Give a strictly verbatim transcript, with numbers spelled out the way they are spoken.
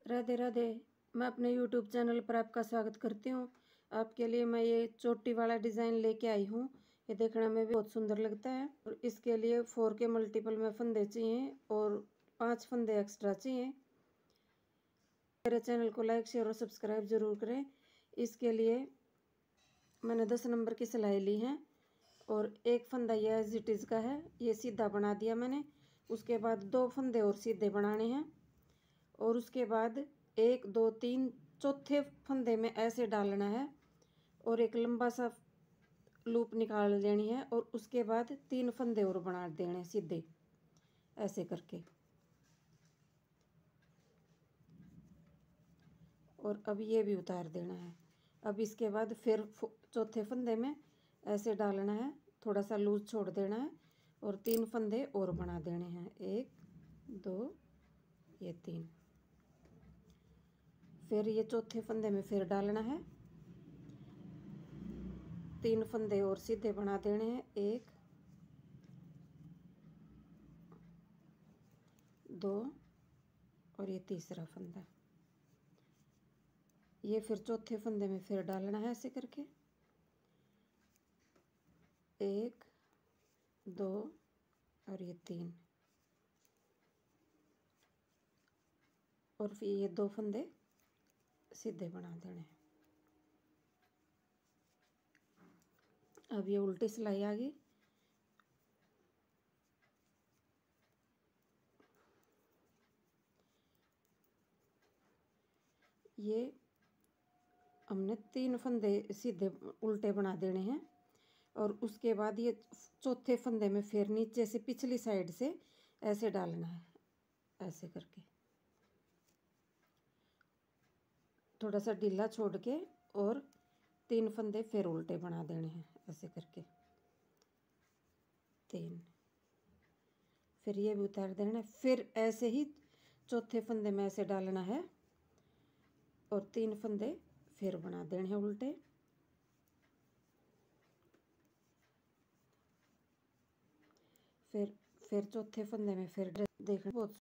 राधे राधे। मैं अपने YouTube channel पर आपका स्वागत करती हूँ। आपके लिए मैं ये चोटी वाला डिज़ाइन लेके आई हूँ। ये देखने में भी बहुत सुंदर लगता है और इसके लिए फोर के मल्टीपल में फंदे चाहिए और पांच फंदे एक्स्ट्रा चाहिए। मेरे चैनल को लाइक शेयर और सब्सक्राइब ज़रूर करें। इसके लिए मैंने दस नंबर की सिलाई ली है और एक फंदा यह एज इट इज़ का है, ये सीधा बना दिया मैंने। उसके बाद दो फंदे और सीधे बनाने हैं और उसके बाद एक दो तीन चौथे फंदे में ऐसे डालना है और एक लंबा सा लूप निकाल लेनी है और उसके बाद तीन फंदे और बना देने सीधे ऐसे करके। और अब ये भी उतार देना है। अब इसके बाद फिर चौथे फंदे में ऐसे डालना है, थोड़ा सा लूज छोड़ देना है और तीन फंदे और बना देने हैं, एक दो ये तीन। फिर ये चौथे फंदे में फिर डालना है, तीन फंदे और सीधे बना देने हैं, एक दो और ये तीसरा फंदा। ये फिर चौथे फंदे में फिर डालना है ऐसे करके, एक दो और ये तीन। और फिर ये दो फंदे सीधे बना देने हैं। अब ये उल्टी सिलाई आ गई। ये हमने तीन फंदे सीधे उल्टे बना देने हैं और उसके बाद ये चौथे फंदे में फिर नीचे से पिछली साइड से ऐसे डालना है, ऐसे करके थोड़ा सा ढीला छोड़ के और तीन फंदे फिर उल्टे बना देने हैं ऐसे करके, तीन। फिर ये भी उतार देना है। फिर ऐसे ही चौथे फंदे में ऐसे डालना है और तीन फंदे फिर बना देने हैं उल्टे। फिर फिर चौथे फंदे में फिर देखना बहुत